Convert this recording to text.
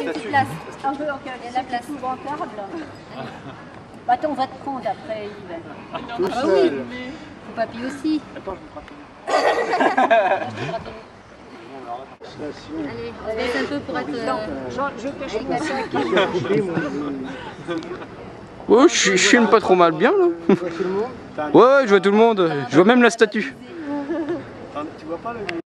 petite place. Un peu, ok. Il y a de la place. Tout le brancard, là. Bah, attends, on va te prendre après, Yves. Tout Ah seul. oui. Faut papy aussi. Attends, je me frappe. Allez, on se baisse un peu pour être... Je cache mon sac. Ouais, je filme pas trop mal bien là. Tu vois tout le monde? Ouais, je vois tout le monde. Je vois même la statue. Tu vois pas le